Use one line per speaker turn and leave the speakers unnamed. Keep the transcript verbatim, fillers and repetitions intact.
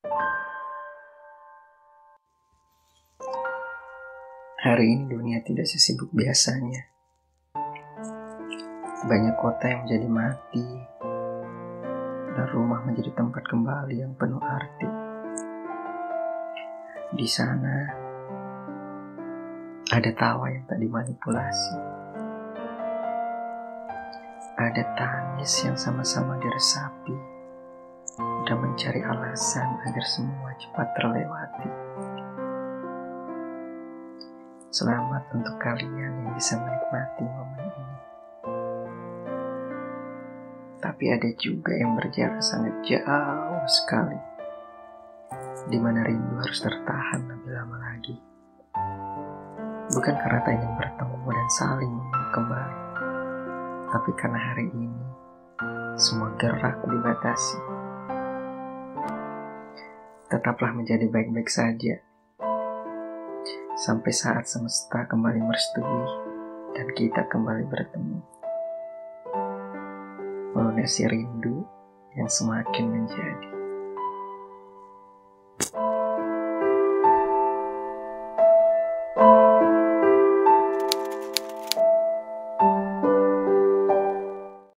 Hari ini dunia tidak sesibuk biasanya. Banyak kota yang menjadi mati, dan rumah menjadi tempat kembali yang penuh arti. Di sana, ada tawa yang tak dimanipulasi. Ada tangis yang sama-sama diresapi, dan mencari alasan agar semua cepat terlewati. Selamat untuk kalian yang bisa menikmati momen ini. Tapi ada juga yang berjarak sangat jauh sekali, di mana rindu harus tertahan lebih lama lagi. Bukan karena tak ingin bertemu dan saling memeluk kembali, tapi karena hari ini semua gerak dibatasi. Tetaplah menjadi baik-baik saja, sampai saat semesta kembali merestui dan kita kembali bertemu, melunasi rindu yang semakin menjadi.